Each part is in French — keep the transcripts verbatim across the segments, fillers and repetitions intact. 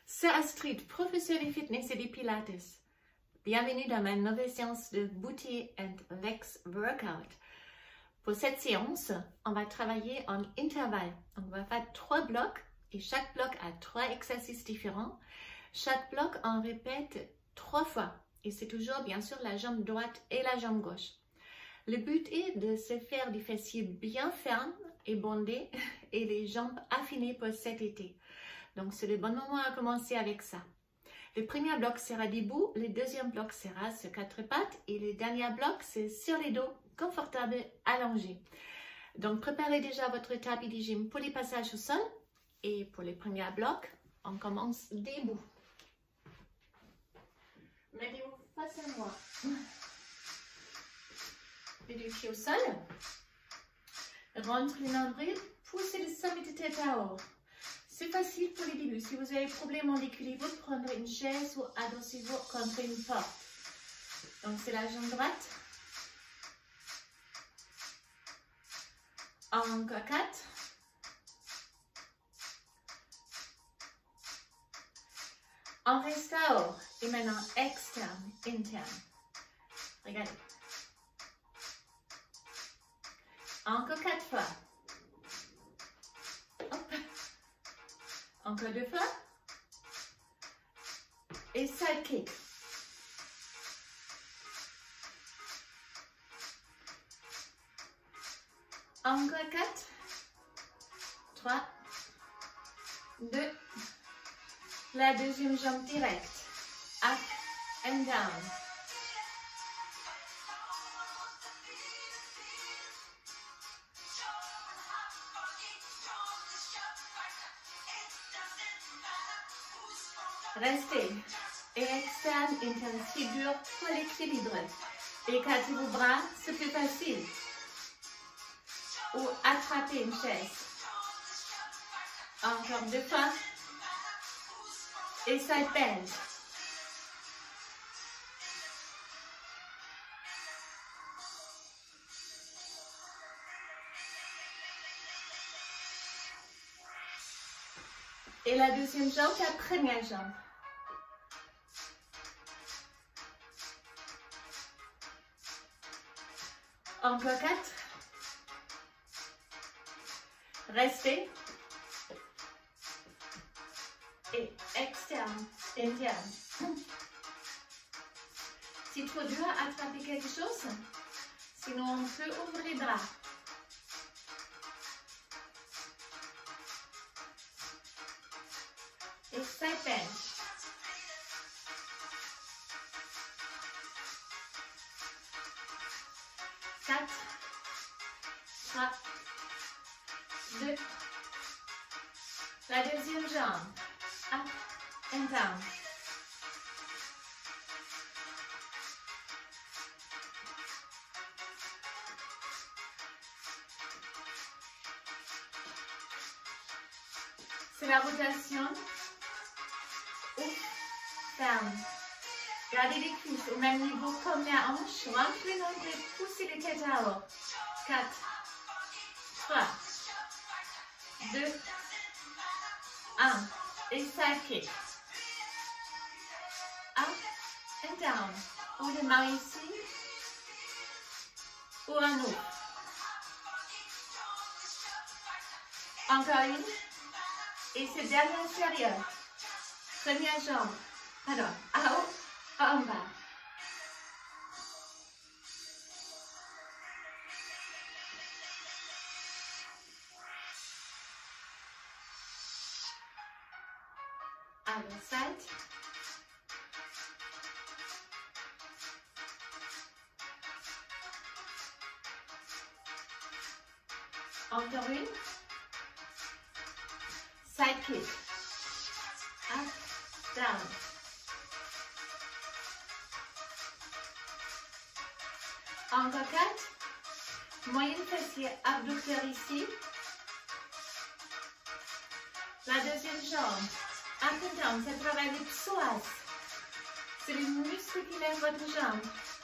C'est Astrid, professeure de fitness et de pilates. Bienvenue dans ma nouvelle séance de Booty and Legs Workout. Pour cette séance, on va travailler en intervalle. On va faire trois blocs et chaque bloc a trois exercices différents. Chaque bloc, on répète trois fois et c'est toujours bien sûr la jambe droite et la jambe gauche. Le but est de se faire des fessiers bien fermes et bondés et les jambes affinées pour cet été. Donc c'est le bon moment à commencer avec ça. Le premier bloc sera debout, le deuxième bloc sera sur quatre pattes et le dernier bloc c'est sur les dos, confortable, allongé. Donc préparez déjà votre tapis de gym pour les passages au sol et pour le premier bloc, on commence debout. Mettez-vous face à moi. Les deux pieds au sol. Rentrez le nombril, poussez le sommet de tête à haut. C'est facile pour les débuts. Si vous avez problème en équilibre, prendre une chaise ou adossez-vous contre une porte. Donc c'est la jambe droite. Encore quatre. On reste à haut. Et maintenant externe, interne. Regardez. Encore quatre fois. Hop. Encore deux fois. Et side kick. Encore quatre. Trois. Deux. La deuxième jambe directe. Up and down. Restez. Et externe, interne, figure pour l'équilibre. Écartez vos bras, c'est plus facile. Ou attrapez une chaise. Encore deux fois. Et side bend. Et la deuxième jambe, la première jambe. Encore quatre. Restez. Et externe, interne. Si trop dur, attrapez quelque chose. Sinon, on peut ouvrir les bras. Et side bend. quatre, trois, deux. La deuxième jambe. Up and down. C'est la rotation. Ouf, ferme. Gardez les cuisses au même niveau comme la hanche. Rentrez le nombril, poussez les têtes à haut. quatre, trois, deux, un. Et side kick. Up and down. Ou les mains ici. Ou un autre. Encore une. Et c'est dernier inférieur. Première jambe. Alors, à haut, en bas. À l'autre side. Encore une. Side kick. Up, down. Encore quatre. Moyenne fessier abducteur ici. La deuxième jambe. Up and down, ça travaille les psoas. C'est le muscle qui lève votre jambe.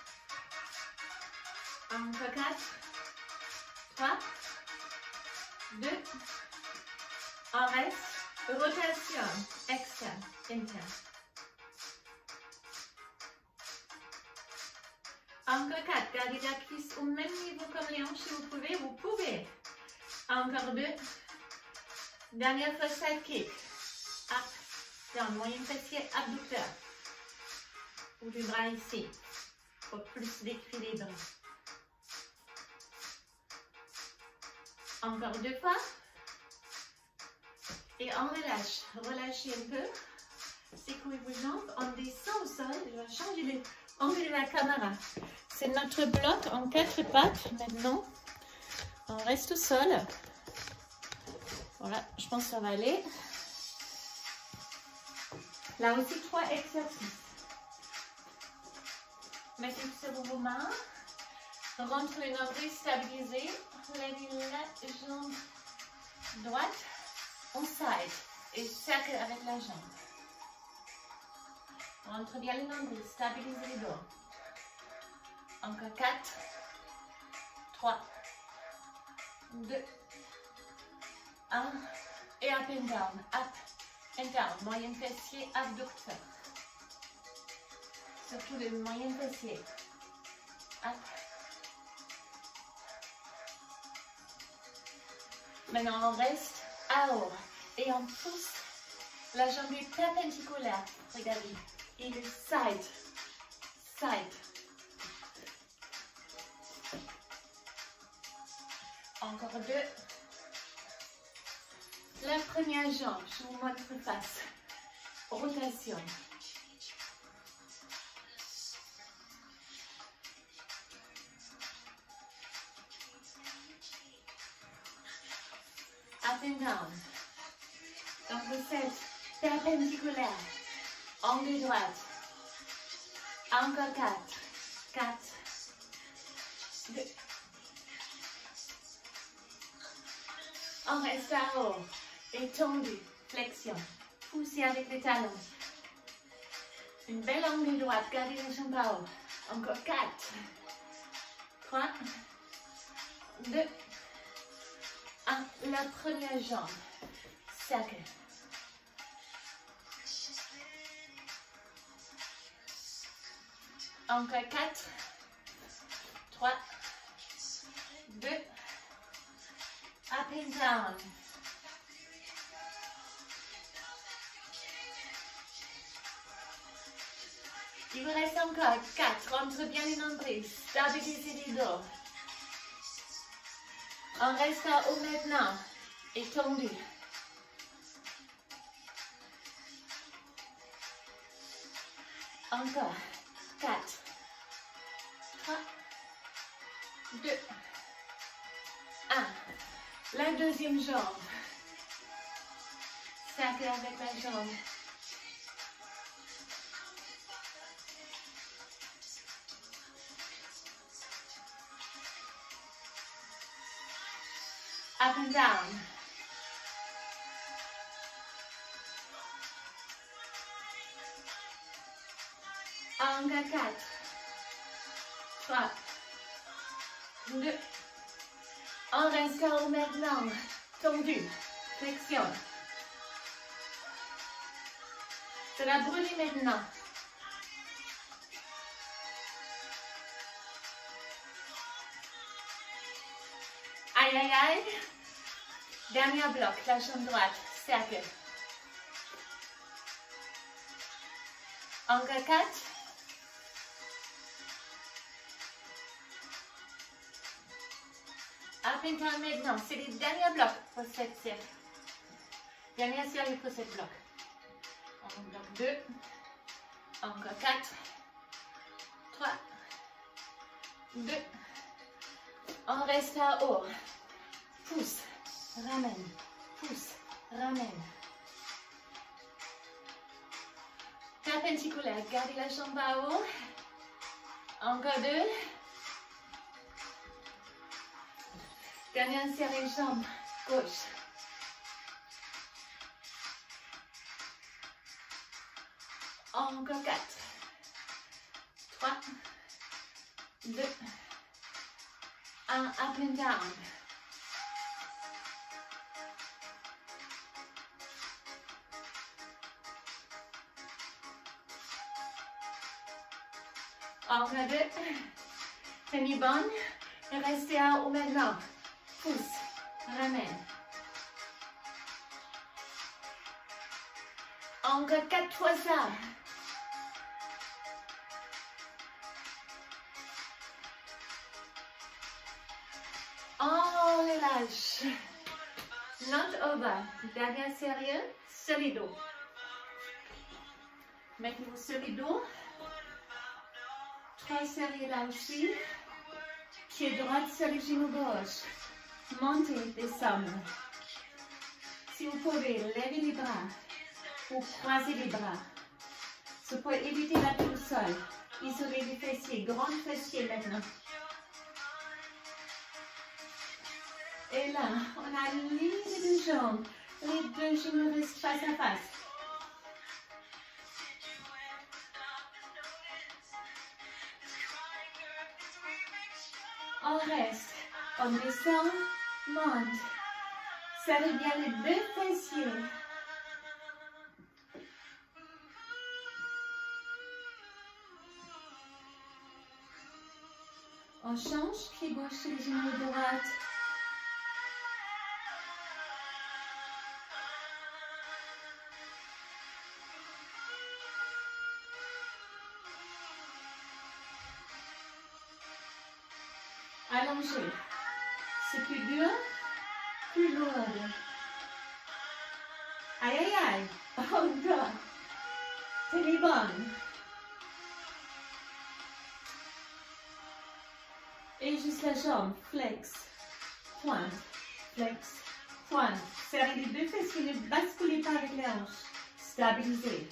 Encore quatre. trois. deux. On reste. Rotation externe, interne. Encore quatre. Gardez la cuisse au même niveau comme les hanches si vous pouvez. Vous pouvez. Encore deux. Dernière fois, side kick. Up, down. Moyen fessier, abducteur. Ou du bras ici. Pour plus d'équilibre. Encore deux fois. Et on relâche. Relâchez un peu. Secouez vos jambes. On descend au sol. Je vais changer le angle de la caméra. C'est notre bloc en quatre pattes maintenant. On reste au sol. Voilà, je pense que ça va aller. Là aussi, trois exercices. Mettez sur vos mains. Rentrez le nombril stabilisé. Levez la jambe droite. On side. Et cercle avec la jambe. Rentre bien le nombril. Stabilisez les dos. Encore quatre. trois. deux. un. Et up and down. Up and down. Moyen fessier, abducteur. Surtout le moyen fessier. Up. Maintenant, on reste à haut. Et on pousse la jambe perpendiculaire. Regardez. Et le side. Side. Encore deux. La première jambe, je vous montre face. Rotation. Up and down. Donc vous êtes perpendiculaire. Angle droite. Encore quatre. quatre. deux. On reste à haut. Étendu. Flexion. Poussez avec les talons. Une belle angle droite. Gardez les jambes à haut. Encore quatre. trois. deux. un. La première jambe. Cercle. Encore quatre. trois. deux. Up and down. Il vous reste encore quatre. Rentre bien les nombrils. Stabilisez les dos. On reste à haut maintenant. Étendu. Encore. quatre. trois. deux. un. La deuxième jambe. Cercle avec la jambe. Up and down. Encore quatre. trois. deux. On reste à haut maintenant. Tendu. Flexion. Ça va brûler maintenant. Aïe, aïe, aïe. Dernier bloc, la jambe droite. Cercle. Encore quatre. Up and down maintenant. C'est les derniers blocs pour cette série. Dernière série pour cette bloc. On bloque deux. Encore quatre. trois. deux. On reste à haut. Pousse. Ramène. Pousse. Ramène. Perpendiculaire. Gardez la jambe à haut. Encore deux. Dernière série jambe gauche. Encore quatre. trois. deux. un. Up and down. Encore deux. Tenez bonne. Et restez à haut maintenant. Pousse. Ramène. Encore quatre fois ça. On relâche. Not over. Derrière sérieux, solido. Mettez-vous solido. Trois sérieux là aussi. Pied droit sur le genou gauche. Montez, descendre. Si vous pouvez, levez les bras ou croisez les bras. C'est pour éviter la tout sol. Isolez les fessiers, grand fessier maintenant. Et là, on a ligne de jambes. Les deux genoux restent face à face. On reste. On descend, monte. Serrez bien les deux fessiers. On change, pied gauche sur le genou droite. Allongé. C'est plus dur, plus lourd. Aïe, aïe, aïe. Encore. Tenez bonne. Et juste la jambe. Flex. Pointe. Flex. Pointe. Serrez les deux fesses, ne basculez pas avec les hanches. Stabilisez.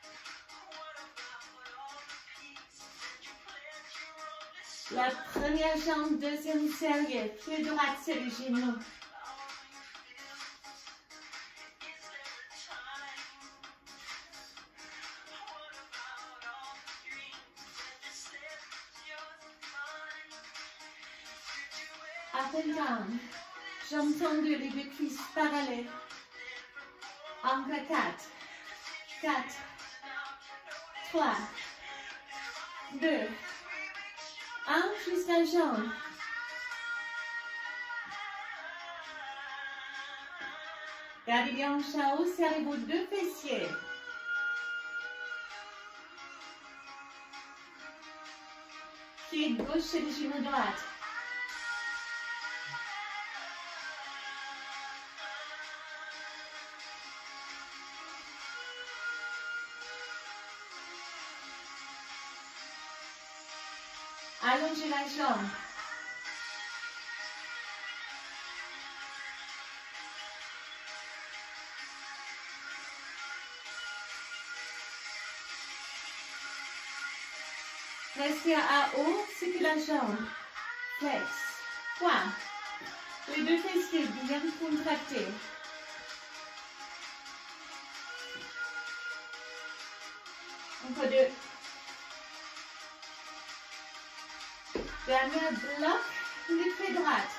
La première jambe, deuxième sérieux, pied droit sur le genou. Up and down. Jambes tendues, les deux cuisses parallèles. Encore quatre. Quatre. Trois. Deux. Un, juste la jambe. Gardez bien en chaos, serrez vos deux fessiers. Pied gauche sur le genou droite. Allongez la jambe. Restez à haut, c'est la jambe. Flex. Point. Les deux fessiers bien contractés. Encore deux. Dernier bloc, les pieds droite.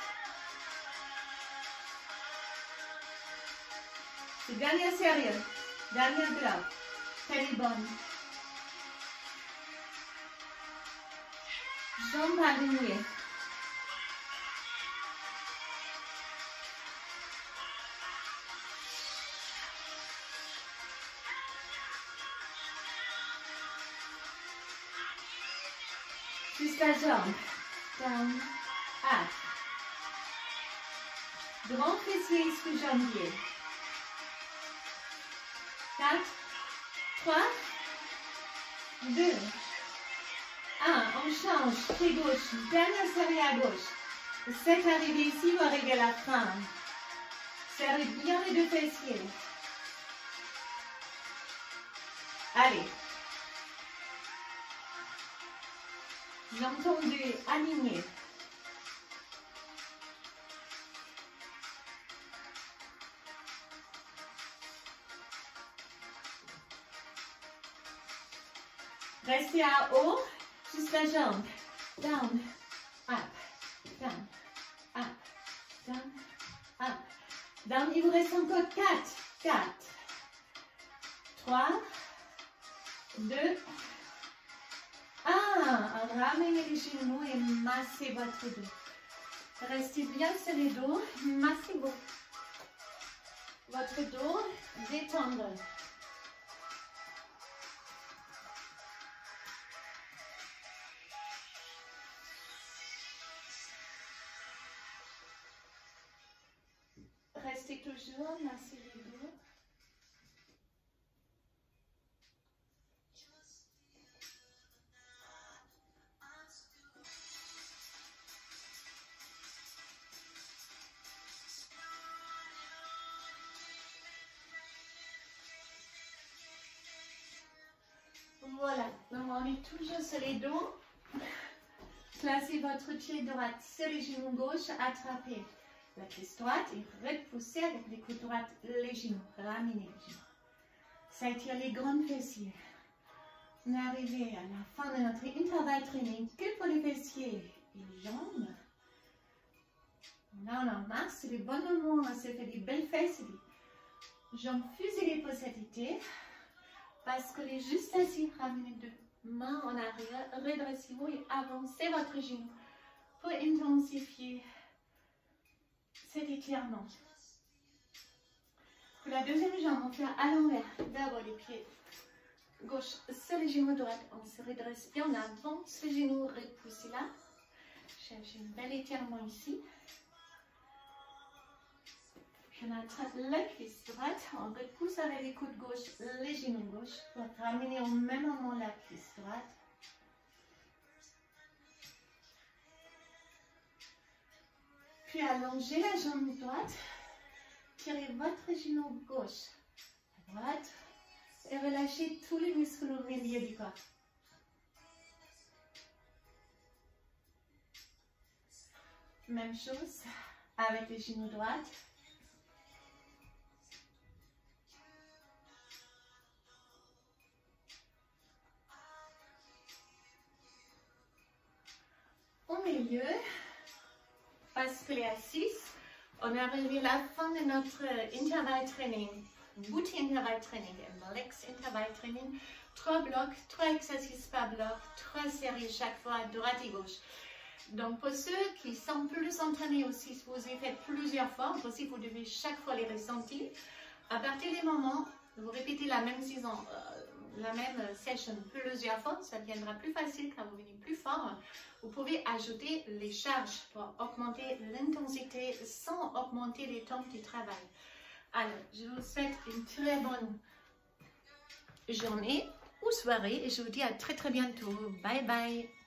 C'est dernier sérieux. Dernier bloc. Tenez bonne. Jambes alignées. Juste la jambe. Down, up. Grand fessier sous jambier. quatre, trois, deux, un. On change. Pied gauche. Dernière série à gauche. sept arrivé ici, vous arrivez à la fin. Serrez bien les deux fessiers. Allez. Jambes tendues, alignées. Restez à haut, juste la jambe. Down, up, down, up, down, up. Down, il vous reste encore quatre. quatre. trois, deux, Ah, ramenez les genoux et massez votre dos. Restez bien sur le dos, massez votre dos, détendre. Restez toujours, massez le dos. Voilà, donc on est toujours sur les dos. Placez votre pied droit sur les genoux gauche, attrapez la cuisse droite et repoussez avec les coudes droits les genoux, ramenez les genoux. Ça étire les grands fessiers. On est arrivé à la fin de notre intervalle training que pour les fessiers et les jambes. Là on en marche, c'est le bon moment, on se fait des belles fesses, des jambes fusillées pour cet été. Parce que les juste assis, ramenez deux mains en arrière, redressez-vous et avancez votre genou pour intensifier cet étirement. Pour la deuxième jambe, on fait à l'envers. D'abord les pieds gauche sur les genoux droits. On se redresse bien, on avance le genou, repoussez là. Cherchez un bel étirement ici. Puis on attrape la cuisse droite, on repousse avec les coudes gauche, les genoux gauche, pour ramener au même moment la cuisse droite. Puis allongez la jambe droite, tirez votre genou gauche à droite et relâchez tous les muscles au milieu du corps. Même chose avec les genoux droits. Au milieu, basculez les assises. On est arrivé à la fin de notre intervalle training. Bouti intervalle training et lex intervalle training. Trois blocs, trois exercices par bloc, trois séries chaque fois, droite et gauche. Donc pour ceux qui sont plus entraînés aussi, si vous les faites plusieurs fois, aussi vous devez chaque fois les ressentir. À partir du moment où vous répétez la même saison, euh, la même session plusieurs fois, ça deviendra plus facile quand vous venez plus fort. Vous pouvez ajouter les charges pour augmenter l'intensité sans augmenter les temps du travail. Alors, je vous souhaite une très bonne journée ou soirée et je vous dis à très très bientôt. Bye bye.